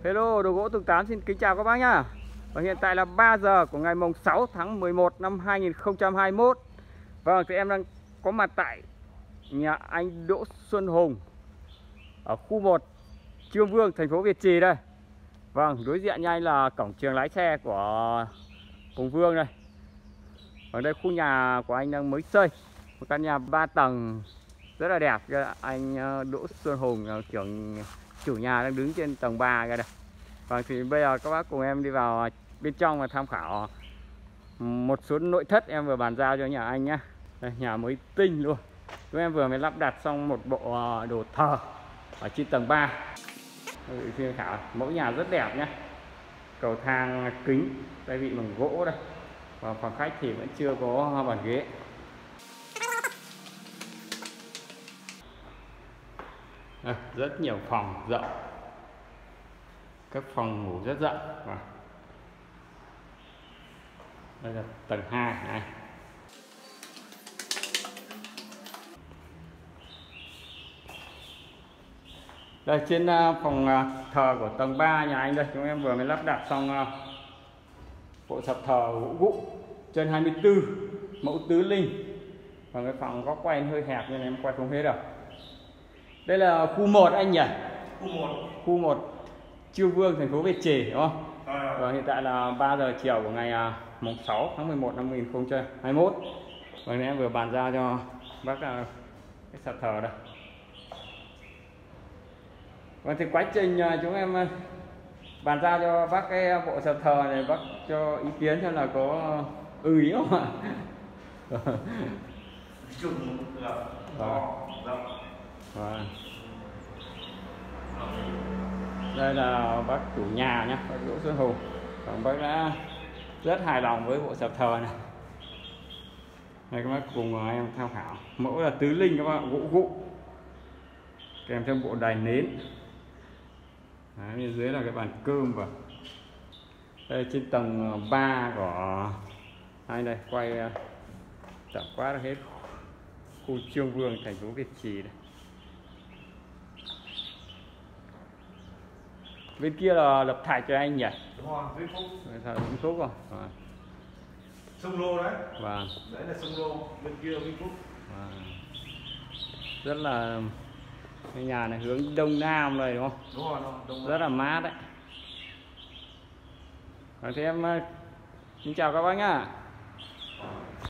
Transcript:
Hello, Đồ gỗ Tùng Tám xin kính chào các bác nhá. Và hiện tại là 3 giờ của ngày mùng 6 tháng 11 năm 2021. Vâng, thì em đang có mặt tại nhà anh Đỗ Xuân Hùng ở khu 1 Trương Vương, thành phố Việt Trì đây. Vâng, đối diện như anh là cổng trường lái xe của Hùng Vương đây. Ở đây khu nhà của anh đang mới xây, một căn nhà 3 tầng rất là đẹp. Anh Đỗ Xuân Hùng chủ nhà đang đứng trên tầng 3 đây. Vâng, thì bây giờ các bác cùng em đi vào bên trong và tham khảo một số nội thất em vừa bàn giao cho nhà anh nhé. Đây, nhà mới tinh luôn. Chúng em vừa mới lắp đặt xong một bộ đồ thờ ở trên tầng 3. Xin khảo mẫu nhà rất đẹp nhé. Cầu thang kính đây vị bằng gỗ đây. Và phòng khách thì vẫn chưa có bàn ghế. Rất nhiều phòng rộng, các phòng ngủ rất rộng. Đây là tầng 2 này. Đây trên phòng thờ của tầng 3 nhà anh đây, chúng em vừa mới lắp đặt xong bộ sập thờ gỗ vụn chân 24 mẫu tứ linh. Và cái phòng góc quay hơi hẹp nên em quay không hết đâu. Đây là khu 1 anh nhỉ? Khu 1 Trương Vương, thành phố Việt Trì đúng không? Và hiện tại là 3 giờ chiều của ngày mùng 6 tháng 11 năm 2021. Và em vừa bàn giao cho bác cái sập thờ đây. Và thì quá trình chúng em bàn giao cho bác cái bộ sập thờ này, bác cho ý kiến xem là có ý không ạ? Đây là bác chủ nhà nhé, bác Đỗ Xuân Hùng. Còn bác đã rất hài lòng với bộ sập thờ này. Đây các bác cùng em tham khảo. Mẫu là tứ linh các bạn, gỗ vụn kèm theo bộ đài nến. Đấy, bên dưới là cái bàn cơm. Và đây trên tầng 3 của anh đây, quay tổng quát hết khu Trương Vương, thành phố Việt Trì đây. Bên kia là lập thạch cho anh nhỉ? Đúng rồi, Vĩnh Phúc. Vĩnh Phúc rồi. Sông Lô đấy. Vâng. Đấy là sông Lô, bên kia Vĩnh Phúc. Rất là cái nhà này hướng đông nam này đúng không? Đúng rồi, đông rất là mát đấy. Thì em xin chào các bác nhá.